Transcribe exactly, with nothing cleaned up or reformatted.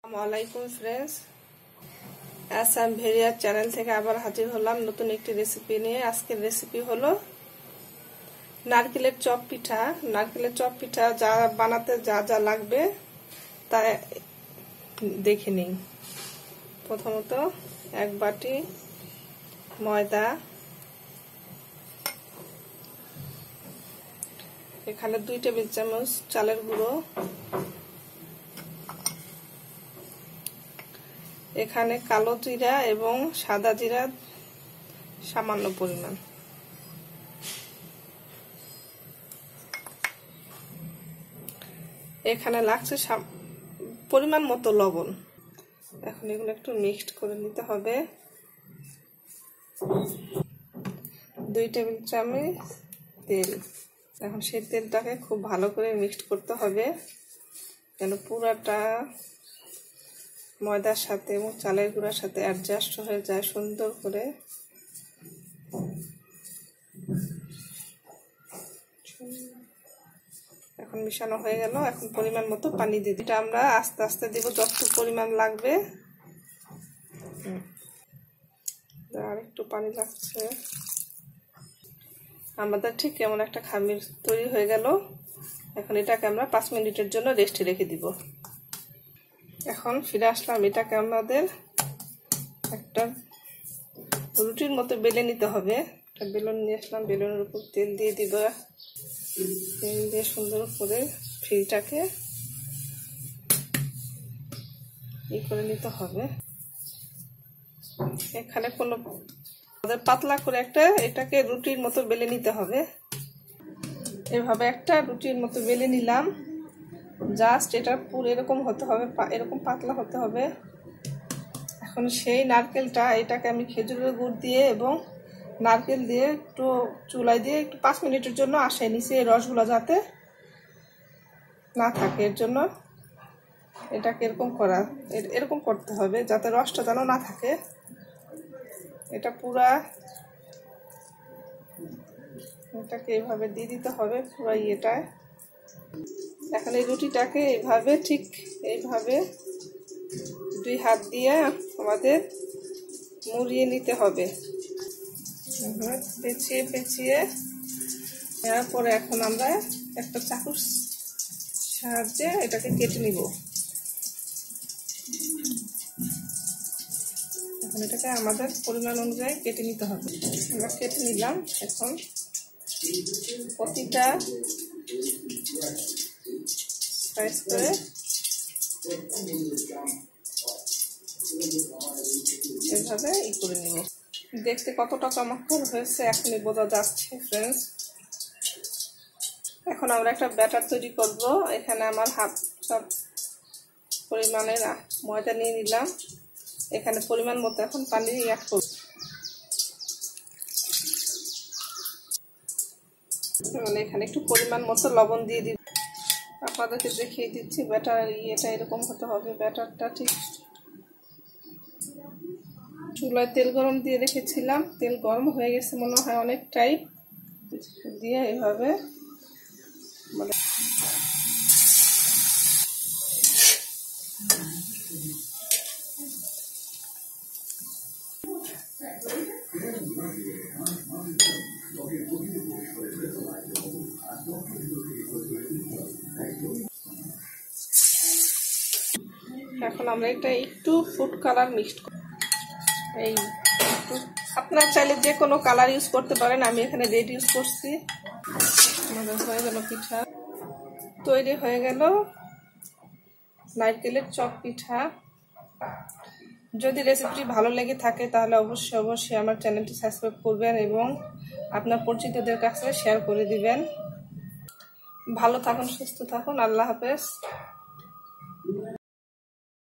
আসসালামাইকুম friends, Assam ভেরিয়ার channel থেকে আবার হাজির হলাম নতুন একটি রেসিপি নিয়ে। আজকের রেসিপি হলো নারকেলের চপ পিঠা। নারকেলের চপ পিঠা যা বানাতে যা যা লাগবে তা দেখে নিন। প্রথমত এক বাটি ময়দা, এখানে দুই টেবিল চামচ চালের গুঁড়ো, এখানে কালো জিরা এবং সাদা জিরা সামান্য পরিমাণ, এখানে লাগছে পরিমাণ মতো লবণ। এখন এগুলো একটু মিক্সড করে নিতে হবে। দুই টেবিল চামচ তেল, এখন সেই তেলটাকে খুব ভালো করে মিক্সড করতে হবে যেন পুরাটা ময়দার সাথে এবং চালের গুঁড়ার সাথে অ্যাডজাস্ট হয়ে যায় সুন্দর করে। এখন মিশানো হয়ে গেল। এখন পরিমাণ মতো পানি দিয়ে দিই। এটা আমরা আস্তে আস্তে দিব যতটুকু পরিমাণ লাগবে। আর একটু পানি লাগছে। আমাদের ঠিক কেমন একটা খামির তৈরি হয়ে গেল। এখন এটাকে আমরা পাঁচ মিনিটের জন্য রেস্টে রেখে দিব। এখন ফিরে আসলাম। এটাকে আমাদের একটা রুটির মতো বেলে নিতে হবে। একটা বেলুন নিয়ে আসলাম, বেলুনের উপর তেল দিয়ে দিব। তেল দিয়ে সুন্দর করে ফিরটাকে ই করে নিতে হবে। এখানে কোনো আমাদের পাতলা করে একটা এটাকে রুটির মতো বেলে নিতে হবে। এভাবে একটা রুটির মতো বেলে নিলাম। জাস্ট এটা পুরো এরকম হতে হবে, এরকম পাতলা হতে হবে। এখন সেই নারকেলটা এটাকে আমি খেজুরের গুড় দিয়ে এবং নারকেল দিয়ে একটু চুলায় দিয়ে একটু পাঁচ মিনিটের জন্য আসে নিচে রসগুলো যাতে না থাকে, এর জন্য এটাকে এরকম করা এরকম করতে হবে যাতে রসটা যেন না থাকে। এটা পুরা এটাকে এইভাবে দিয়ে দিতে হবে পুরো ইয়েটায়। এখন এই রুটিটাকে এইভাবে ঠিক এইভাবে দুই হাত দিয়ে আমাদের মুড়িয়ে নিতে হবে, পেঁচিয়ে পেঁচিয়ে। তারপরে এখন আমরা একটা চাকুর সাহায্যে এটাকে কেটে নিব। এখন এটাকে আমাদের পরিমাণ অনুযায়ী কেটে নিতে হবে। আমরা কেটে নিলাম। এখন প্রতিটা সাইজ করে এভাবে ই করে নিব। দেখতে কতটা চমৎকার হয়েছে এখনই বোঝা যাচ্ছে ফ্রেন্ডস। এখন আমরা একটা ব্যাটার তৈরি করব। এখানে আমার হাফ কাপ পরিমাণের ময়দা নিয়ে নিলাম। এখানে পরিমাণ মতো এখন পানি অ্যাড করব। এখানে একটু পরিমাণ মতো লবণ দিয়ে দিব। আপনাদেরকে দেখিয়ে দিচ্ছি ব্যাটার ইয়েটা এরকম হতে হবে। ব্যাটারটা ঠিক চুলায় তেল গরম দিয়ে রেখেছিলাম, তেল গরম হয়ে গেছে মনে হয় অনেকটাই। দিয়ে এইভাবে মানে এখন আমরা এটা একটু ফুড কালার মিক্সড করি। এই আপনারা চাইলে যে কোনো কালার ইউজ করতে পারেন, আমি এখানে রেড ইউজ করছি। আমাদের হয়ে গেল পিঠা তৈরি হয়ে গেল নারকেলের চপ পিঠা। যদি রেসিপিটি ভালো লেগে থাকে তাহলে অবশ্যই অবশ্যই আমার চ্যানেলটি সাবস্ক্রাইব করবেন এবং আপনার পরিচিতদের কাছে শেয়ার করে দিবেন। ভালো থাকুন, সুস্থ থাকুন। আল্লাহ হাফেজ।